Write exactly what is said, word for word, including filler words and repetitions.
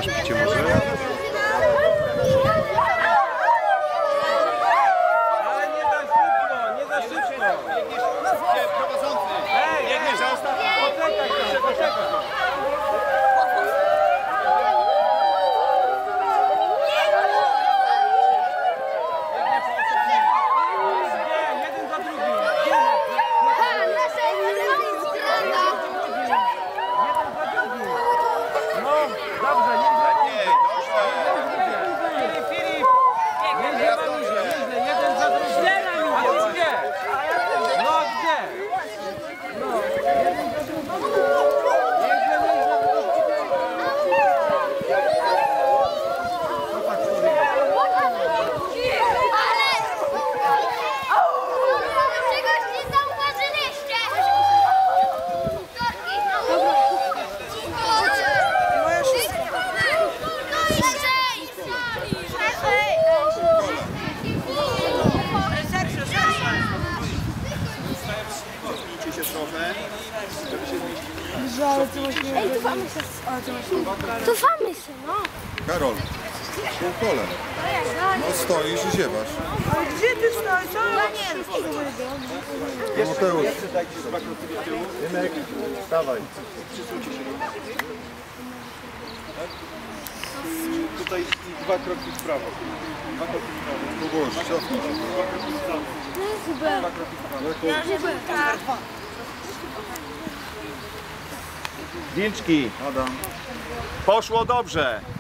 śpicie może? Ale nie za szybko, nie za szybko. Biegniesz prowadzący. Ej, biegniesz za ostatni. Poczekaj, proszę, poczekaj. Ej, cofamy się. Cofamy się, no. Karol, po kole. No stoisz i ziewasz. Ale gdzie ty stoisz? Ja nie wiem. Mateusz. Rynek, wstawaj. Tutaj dwa kroki w prawo. Dwa kroki w prawo. No Boże, cofnij się. Dwa kroki w prawo. Wilczki. Adam. Poszło dobrze.